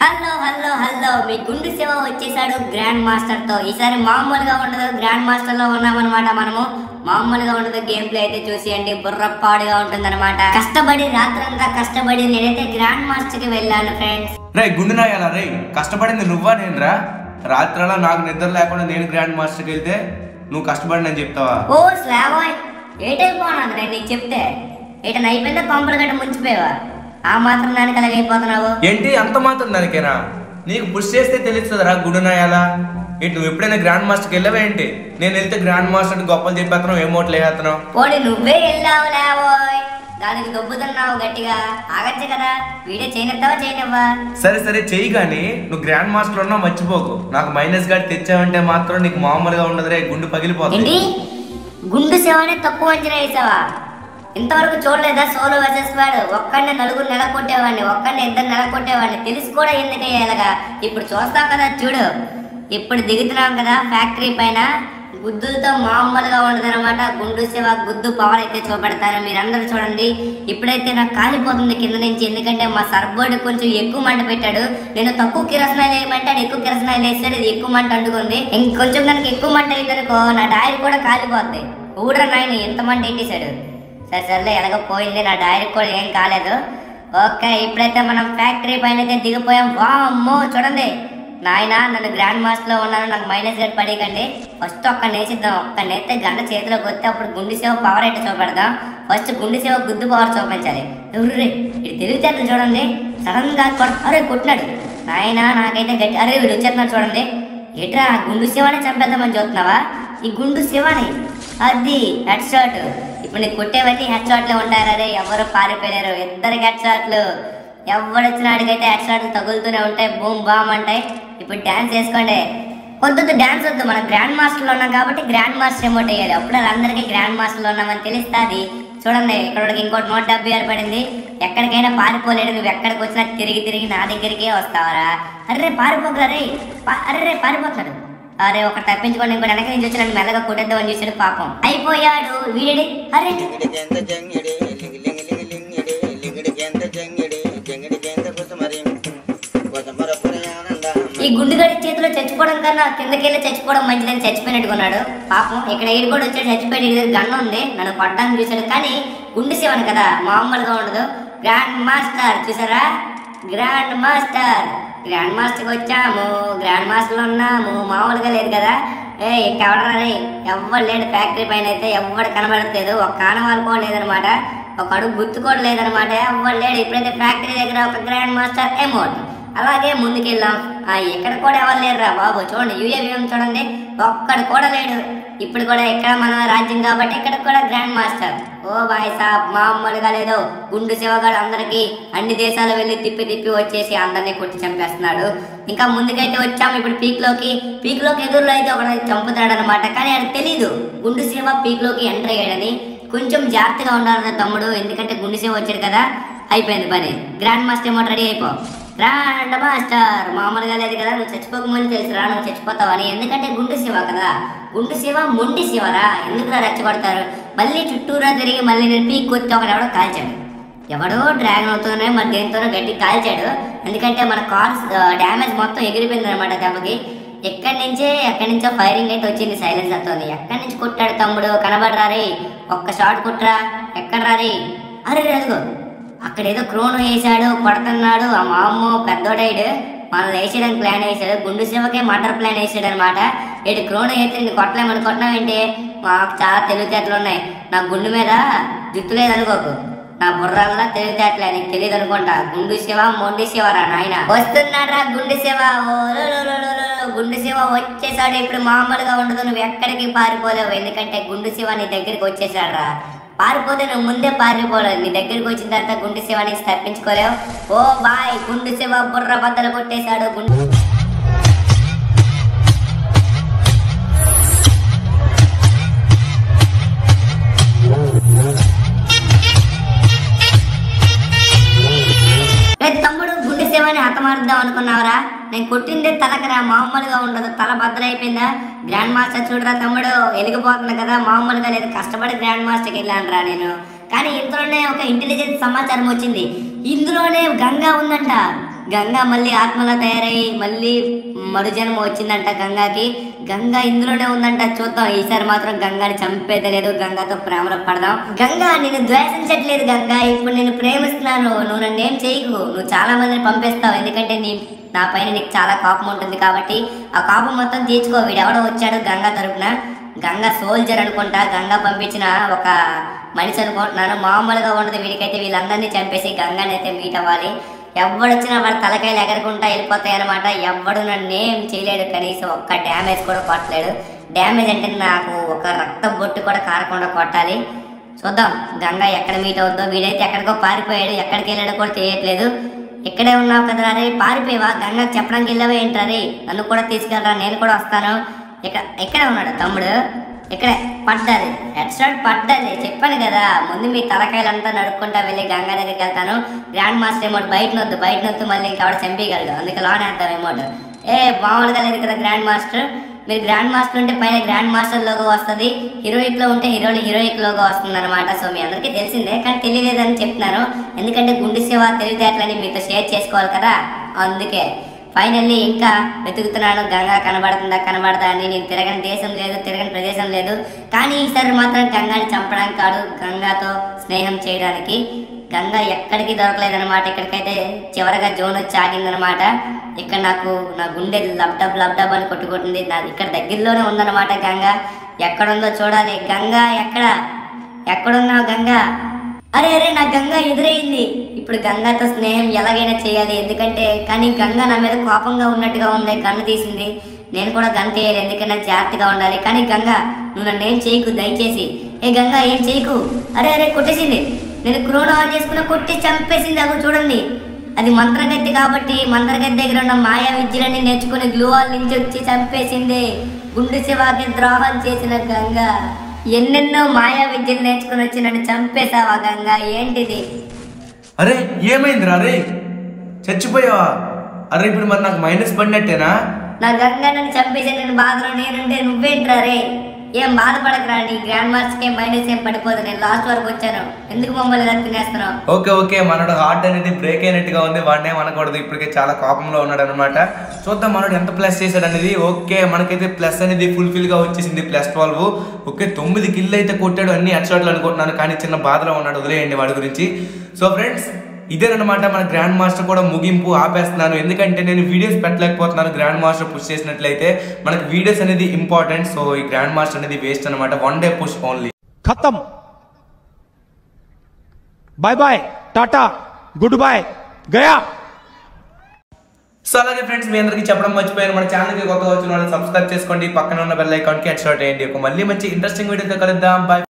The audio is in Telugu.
హలో హలో హలో మీ గుండు శివ వచ్చేసాడు గ్రాండ్ మాస్టర్ తో. ఈసారి మామూలుగా ఉండదు, గ్రాండ్ మాస్టర్ లో ఉన్నామన్నమాట. మనము మామూలుగా ఉండదు, గేమ్ ప్లే అయితే చూసేయండి, బుర్రపాడుగా ఉంటుంది అనమాట. కష్టపడి రాత్రంతా కష్టపడి నేనైతే గ్రాండ్ మాస్టర్ కి వెళ్ళాను ఫ్రెండ్స్. రే గుండు నాయాలా రే, కష్టపడింది నువ్వా నేను రా? రాత్రలా నాకు నిద్ర లేకుండా నేను గ్రాండ్ మాస్టర్కి వెళ్తే నువ్వు కష్టపడి నేను చెప్తావా? ఓ స్లాబాయ్, ఏటైపోనాను నేను నీకు చెప్తే ఏటని అయిపోయిందా? పంపలు గట్ట ముంచిపోయావా? ఆ మాత్రం దానికి అలాగ అయిపోతున్నావు ఏంటి? అంత మాత్రం దానికేనా? నీకు పుష్ చేస్తే తెలుస్తుందిరా గుండు నాయాలా. ఏంటి నువ్వు ఎప్పుడైనా గ్రాండ్ మాస్టర్కి వెళ్ళావా ఏంటి? నేను వెళ్తే గ్రాండ్ మాస్టర్ గొప్పలు చెప్పేస్తున్నావు, ఏమోట్లు వేస్తున్నావు. పోనీ నువ్వే వెళ్ళావు లేవోయ్, దానికి దొబ్బుతున్నావు గట్టిగా. ఆగచ్చు కదా, వీడియో చేయనిస్తావా చేయనివ్వా? సరే సరే చెయ్యి, కానీ నువ్వు గ్రాండ్ మాస్టర్ ఉన్నావు మర్చిపోకు. నాకు మైనస్ గార్డ్ తెచ్చావంటే మాత్రం నీకు మామూలుగా ఉండదు రే, గుండు పగిలిపోతుంది. గుండు సేవనే తక్కువ అంచనా వేసావా? ఇంతవరకు చూడలేదా సోలో వర్సెస్ స్క్వాడ్? ఒక్కడిని నలుగురు నెల కొట్టేవాడిని, ఒక్కడిని ఇద్దరు నెల కొట్టేవాడిని, తెలిసి కూడా ఎందుకయ్యేలాగా. ఇప్పుడు చూస్తావు కదా చూడు, ఇప్పుడు దిగుతున్నాం కదా ఫ్యాక్టరీ పైన. గుద్దులతో మామూలుగా ఉండదన్నమాట. గుండు శివ గుద్దు పవర్ అయితే చూపెడతారు, మీరందరూ చూడండి. ఇప్పుడైతే నాకు కాలిపోతుంది కింద నుంచి, ఎందుకంటే మా సర్బోర్డ్ కొంచెం ఎక్కువ మంట పెట్టాడు. నేను తక్కువ కిరసనాయిలు వేయమంటే ఎక్కువ కిరసనాయిలు వేస్తాడు, ఇది ఎక్కువ మంట అంటుకుంది. ఇంకొంచెం కనుక ఎక్కువ మంట అయిందనుకో నా డైరీ కూడా కాలిపోద్ది. ఊడ్రా నాయన ఎంత మంట ఎట్టేశాడు. సరే సర్లే ఎలాగో పోయింది, నా డైరీ కూడా ఏం కాలేదు. ఓకే, ఇప్పుడైతే మనం ఫ్యాక్టరీ పైన అయితే దిగిపోయాం. వామ్మో చూడండి నాయన, నన్ను గ్రాండ్ మాస్టర్ లో ఉన్నాను, నాకు మైనస్ గేట్ పడేయకండి. ఫస్ట్ ఒక్క నేసిద్దాం, ఒక్క నేస్తే గంట చేతిలోకి వస్తే అప్పుడు గుండు సేవ పవర్ అయితే చూపెడదాం. ఫస్ట్ గుండు సేవ గుద్దు పవర్ చూపించాలి. ఎవరు ఇది తెలివితేటలు చూడండి, సడన్ గా అరే కొట్టినాడు నాయన, నాకైతే గట్టి. అరే వీడు వచ్చేస్తున్నాడు చూడండి. ఎట్రా గుండు శివాని చంపేద్దామని చూస్తున్నావా? ఈ గుండు శివాని అది హెడ్ షాట్. ఇప్పుడు నీకు కొట్టేవన్నీ హెడ్ షాట్లే ఉంటారు. అదే ఎవరు పారిపోయారు, ఇద్దరికి హెడ్ షాట్లు. ఎవడొచ్చిన వాడికైతే హెడ్ షాట్లు తగులుతూనే ఉంటాయి, బూమ్ బామ్ అంటాయి. ఇప్పుడు డ్యాన్స్ వేసుకోండి. వద్దు డ్యాన్స్ వద్దు, మనం గ్రాండ్ మాస్టర్లో ఉన్నాం కాబట్టి గ్రాండ్ మాస్టర్ ఎమోట్ వేయాలి. అప్పుడు అందరికీ గ్రాండ్ మాస్టర్లో ఉన్నామని తెలుస్తుంది. చూడండి ఇక్కడ ఇంకోటి 176 పడింది. ఎక్కడికైనా పారిపోలేడు, నువ్వు ఎక్కడికి వచ్చినా తిరిగి తిరిగి నా దగ్గరికే వస్తావరా? అర్రే పారిపోకరా రే, అర్రే పారిపోతాడు. అరే ఒక తప్పించుకోండి, ఇంకో వెనక నుంచి వచ్చి నన్ను మెల్లగా కొట్టేద్దామని చూసాడు, పాపం అయిపోయాడు వీడి. అరే ఈ గుండుగడి చేతిలో చచ్చిపోవడం కన్నా కిందకెళ్ళి చచ్చిపోవడం మంచిదని చచ్చిపోయినట్టుకున్నాడు పాపం. ఇక్కడ ఈడు కూడా వచ్చాడు, చచ్చిపోయాడు. ఇది గన్ను ఉంది, నన్ను కొట్టడానికి చూశాడు. కానీ గుండు శివను కదా, మామూలుగా ఉండదు. గ్రాండ్ మాస్టర్ చూసారా, గ్రాండ్ మాస్టర్. గ్రాండ్ మాస్టర్కి వచ్చాము, గ్రాండ్ మాస్టర్లో ఉన్నాము, మామూలుగా లేదు కదా. ఇంకెవడరా రే, ఎవ్వడు లేడు ఫ్యాక్టరీ పైన అయితే, ఎవ్వడు కనబడట్లేదు. ఒక కానవాళ్ళు కూడా లేదనమాట, ఒక అడుగు గుర్తు కూడా లేదనమాట, ఎవ్వడు లేడు. ఇప్పుడైతే ఫ్యాక్టరీ దగ్గర ఒక గ్రాండ్ మాస్టర్ ఎమోట్. అలాగే ముందుకెళ్ళాం. ఎక్కడ కూడా ఎవరు లేరురా బాబు. చూడండి యూఏవీఎం చూడండి, ఒక్కడు కూడా లేడు. ఇప్పుడు కూడా ఇక్కడ మన రాజ్యం కాబట్టి ఇక్కడ కూడా గ్రాండ్ మాస్టర్. ఓ బాయ్ సాబ్, మామూలుగా లేదు. గుండు శివగాడు అందరికి అన్ని దేశాలు వెళ్ళి తిప్పి తిప్పి వచ్చేసి అందరినీ కొట్టి చంపేస్తున్నాడు. ఇంకా ముందుకైతే వచ్చాము ఇప్పుడు పీక్ లోకి ఎదురులో అయితే ఒకటి చంపుతున్నాడు అనమాట. కానీ అది తెలీదు గుండు శివ పీక్ లోకి ఎంటర్ అయ్యాడని. కొంచెం జాగ్రత్తగా ఉండాలన్న తమ్ముడు, ఎందుకంటే గుండు శివ వచ్చాడు కదా. అయిపోయింది పని, గ్రాండ్ మాస్టర్ ఏమో రెడీ అయిపో. గ్రాండ్ మాస్టర్ మామూలుగా లేదు కదా, నువ్వు చచ్చిపోకముందు తెలుసురా నువ్వు చచ్చిపోతావని. ఎందుకంటే గుండు శివ కదా, గుండు శివ మొండి శివరా, ఎందుకురా రెచ్చగొడతారు. మళ్ళీ చుట్టూరా తిరిగి మళ్ళీ నేను పీక్ కొట్టి ఒకడు ఎవడో కాల్చాడు. ఎవడో డ్రాగన్ అవుతూనే మరి దేనితోనో గట్టి కాల్చాడు. ఎందుకంటే మన కార్ డ్యామేజ్ మొత్తం ఎగిరిపోయింది అనమాట దెబ్బకి. ఎక్కడి నుంచో ఫైరింగ్ అయితే వచ్చింది, సైలెన్స్ అవుతుంది. ఎక్కడి నుంచి కొట్టాడు తమ్ముడు, కనబడరా రే, ఒక్క షాట్ కొట్టరా. ఎక్కడ రారి? అరే అదిగో అక్కడ ఏదో క్రోన్ వేసాడు, కొడుతున్నాడు. ఆ మా అమ్మ పెద్దోడైడు మనల్ని వేసేయడానికి ప్లాన్ వేసాడు. గుండు శివకే మర్డర్ ప్లాన్ వేసాడు అనమాట. ఇటు క్రోన్ వేస్తే నేను కొట్టలేమని కొట్టినావేంటి? మాకు చాలా తెలివితేటలు ఉన్నాయి. నా గుండు మీద జుట్టు లేదు అనుకోకు, నా బుర్రల్లా తెలివితేటలే, నీకు తెలియదు అనుకుంటా. గుండు శివ మొండి శివరా నాయన. వస్తున్నాడు రా గుండు శివ. గుండు శివ వచ్చేసాడు. ఇప్పుడు మామూలుగా ఉండదు, నువ్వు ఎక్కడికి పారిపోలేవు. ఎందుకంటే గుండు శివ నీ దగ్గరికి వచ్చేసాడు రా. పారిపోతే నువ్వు ముందే పారిపోలేదు, నీ దగ్గరికి వచ్చిన తర్వాత గుండు శివానికి తప్పించుకోలేవు. ఓ బాయ్, గుండు శివ బుర్ర బద్దలు కొట్టేశాడు. తమ్ముడు గుండు శివాని హతమారుద్దాం అనుకున్నావురా? నేను కొట్టిందే తలకరా, మామూలుగా ఉండదు, తల బద్దలైపోయిందా? గ్రాండ్ మాస్టర్ చూడరా తమ్ముడు, వెలిగిపోతుంది కదా, మామూలుగా లేదు. కష్టపడి గ్రాండ్ మాస్టర్కి వెళ్ళాను రా నేను. కానీ ఇందులోనే ఒక ఇంటెలిజెన్స్ సమాచారం వచ్చింది. ఇందులోనే గంగా ఉందంట. గంగా మళ్ళీ ఆత్మలా తయారయ్యి మళ్ళీ మరుజన్మ వచ్చిందంట గంగాకి. గంగా ఇందులోనే ఉందంట. చూద్దాం ఈసారి మాత్రం గంగాని చంపేదే లేదు, గంగాతో ప్రేమలో పడదాం. గంగా నేను ద్వేషించట్లేదు గంగా, ఇప్పుడు నేను ప్రేమిస్తున్నాను. నువ్వు నన్ను ఏం చేయకు, నువ్వు చాలా మందిని పంపిస్తావు, ఎందుకంటే నా పైన నీకు చాలా కోపం ఉంటుంది కాబట్టి ఆ కోపం మొత్తం తీర్చుకో. వీడెవడో వచ్చాడు గంగా తరపున, గంగా సోల్జర్ అనుకుంటా, గంగా పంపించిన ఒక మనిషి అనుకుంటున్నాను. మామూలుగా ఉండదు వీడికైతే. వీళ్ళందరినీ చంపేసి గంగాని అయితే మీట్ అవ్వాలి. ఎవడొచ్చినా వాడి తలకాయలు ఎగరకుండా వెళ్ళిపోతాయి అనమాట. ఎవడు నన్ను ఏం చేయలేడు, కనీసం ఒక్క డ్యామేజ్ కూడా కొట్టలేడు. డ్యామేజ్ అంటే నాకు ఒక రక్తం బొట్టు కూడా కారకుండా కొట్టాలి. చూద్దాం గంగా ఎక్కడ మీట్ అవుద్దో. వీడైతే ఎక్కడికో పారిపోయాడు, ఎక్కడికి వెళ్ళాడో కూడా తెలియట్లేదు. ఇక్కడే ఉన్నావు కదా రే, పారిపోయావా? గంగాకి చెప్పడానికి వెళ్ళావా ఏంట్రా? నన్ను కూడా తీసుకెళ్ళరా, నేను కూడా వస్తాను. ఇక్కడే ఉన్నాడు తమ్ముడు, ఇక్కడే పడ్డది, హెడ్ షాట్ పడ్డది. చెప్పాను కదా ముందు మీ తలకాయలంతా నడుక్కుంటా వెళ్ళి గంగా దగ్గరికి వెళ్తాను. గ్రాండ్ మాస్టర్ ఎమోట్ బయట నొద్దు మళ్ళీ ఇంకావిడ చంపేయగలడు, అందుకే లోన్ వేద్దాం ఎమోట్. మామూలుగా లేదు కదా గ్రాండ్ మాస్టర్. మీరు గ్రాండ్ మాస్టర్ ఉంటే పైన గ్రాండ్ మాస్టర్ లోగో వస్తుంది, హీరోయిక్ లో ఉంటే హీరోయిక్ లోగో వస్తుంది అనమాట. సో మీ అందరికీ తెలిసిందే, కానీ తెలియలేదని చెప్తున్నాను, ఎందుకంటే గుండు శివ తెలివితేటలని మీతో షేర్ చేసుకోవాలి కదా, అందుకే. ఫైనల్లీ ఇంకా వెతుకుతున్నాను, గంగా కనబడదా అని. నేను తిరగని దేశం లేదు, తిరగని ప్రదేశం లేదు, కానీ ఈసారి మాత్రం గంగాని చంపడానికి కాదు, గంగాతో స్నేహం చేయడానికి. గంగా ఎక్కడికి దొరకలేదనమాట. ఇక్కడికైతే చివరగా జోన్ వచ్చి ఆగిందనమాట. ఇక్కడ నాకు నా గుండె లబ్డబ్ అని కొట్టుకుంటుంది. ఇక్కడ దగ్గరలోనే ఉందన్నమాట గంగా. ఎక్కడుందో చూడాలి. గంగా ఎక్కడున్నావు గంగా? అరే నా గంగా ఎదురైంది. ఇప్పుడు గంగాతో స్నేహం ఎలాగైనా చేయాలి, ఎందుకంటే కానీ గంగా నా మీద కోపంగా ఉన్నట్టుగా ఉంది. గన్ను తీసింది, నేను కూడా గన్ను తీయాలి, ఎందుకన్నా జాగ్రత్తగా ఉండాలి. కానీ గంగా నువ్వు నన్ను ఏం చేయకు దయచేసి. గంగా ఏం చేయకు. అరే కొట్టేసింది. నేను క్రోనా ఆన్ చేసుకున్న కొట్టి చంపేసింది. అవి చూడండి, అది మంత్రగత్తి కాబట్టి మంత్రగత్తి దగ్గర ఉన్న మాయా విద్యలన్నీ నేర్చుకుని గ్లూవాల్ నుంచి వచ్చి చంపేసింది. గుండు శివాకి ద్రోహం చేసిన గంగా ఎన్నెన్నో మాయా విద్యలు నేర్చుకుని వచ్చి నన్ను చంపేశావా గంగా? ఏంటిది? అరే ఏమైందిరా? అరే చచ్చిపోయావా? అరే ఇప్పుడు మరి నాకు మైనస్ పడినట్టేనా? నా గంగా నన్ను చంపేసి నేను బాధలో నేనుంటే నువ్వేంట్రా రే? ఏం బాధపడకరా, నీ గ్రాండ్ మాస్టర్కి మైనస్ ఏం పడిపోదు. నేను లాస్ట్ వరకు వచ్చాను, ఎందుకు మమ్మల్ని ఇలా తినేస్తున్నావు? ఓకే మనోడు హార్ట్ అనేది బ్రేక్ అయినట్టుగా ఉంది, వాడినే అనకూడదు. ఇప్పటికే చాలా కోపంలో ఉన్నాడు అనమాట. చూద్దాం మనోడు ఎంత ప్లస్ చేశాడు అనేది. ఓకే మనకైతే ప్లస్ అనేది ఫుల్ఫిల్ గా వచ్చేసింది, +12. ఓకే 9 కిల్ అయితే కొట్టాడు, అన్ని హెడ్ షాట్లు అనుకుంటున్నాను, కానీ చిన్న బాధలో ఉన్నాడు. వదిలేయండి వాడి గురించి. సో ఫ్రెండ్స్ ఇదేనమాట మన గ్రాండ్ మాస్టర్ కూడా ముగింపు ఆపేస్తున్నాను, ఎందుకంటే నేను వీడియోస్ పెట్టలేకపోతున్నాను. గ్రాండ్ మాస్టర్ పుష్ చేసినట్లయితే మనకు వీడియోస్ అనేది ఇంపార్టెంట్. సో ఈ గ్రాండ్ మాస్టర్ అనేది వేస్ట్ అనమాట, 1 డే పుష్ ఓన్లీ. ఖతం, బాయ్ బాయ్, టాటా, గుడ్ బాయ్, గయా. సో అలాగే ఫ్రెండ్స్ మీ అందరికీ చెప్పడం మర్చిపోయాను, మన ఛానల్కి కొత్తగా వచ్చిన వాళ్ళు సబ్స్క్రైబ్ చేసుకోండి, పక్కన ఉన్న బెల్ ఐకాన్కి హెడ్ షాట్ వేయండి. ఒక మళ్ళీ మంచి ఇంట్రెస్టింగ్ వీడియోతో కలుద్దాం. బాయ్.